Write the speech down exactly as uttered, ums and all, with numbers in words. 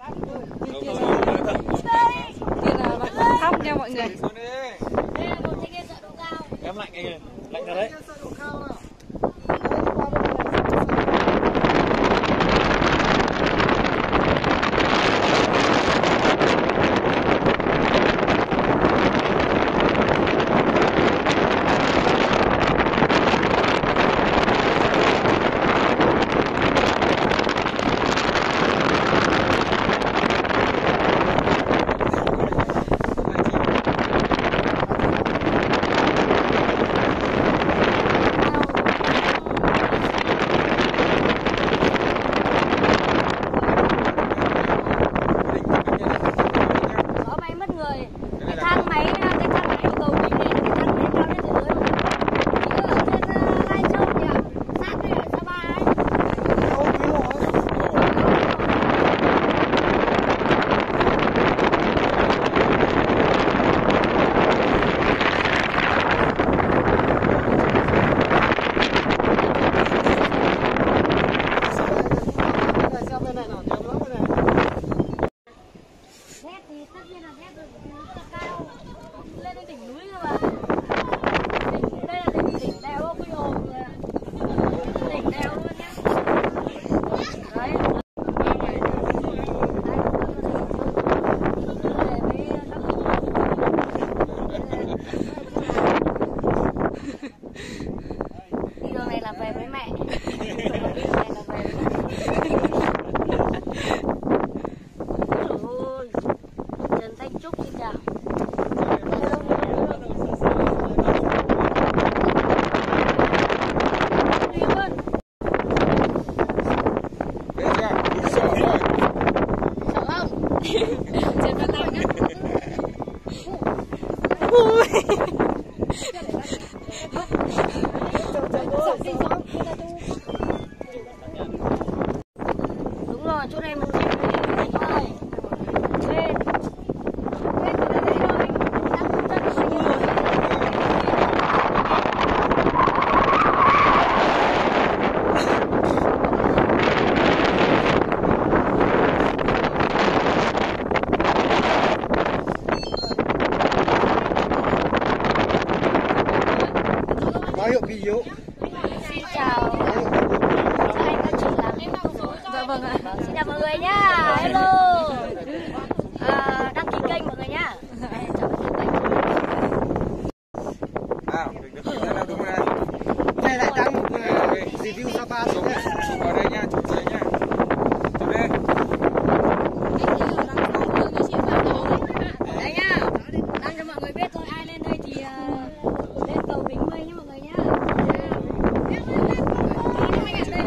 Kia là bạn thăm nha mọi người. Em lạnh anh ơi, lạnh rồi đấy. Đúng rồi, chỗ này mình xem này thôi. Lên. Lên từ đây thôi. Đang chân phải rồi. Báo hiệu kỳ yếu. Xin chào. Anh các chị làm. Dạ vâng ạ. Xin chào mọi người nhá. Hello. À, đăng ký kênh mọi người nhá. À, được được ra đúng rồi. Này lại đăng một review Sapa xuống này. Chụp vào đây nha, chụp dưới nha. Chụp đây. Đây nhá. Đăng cho mọi người biết thôi, ai lên đây thì uh, lên cầu Bình Minh nhá mọi người nhá. Đây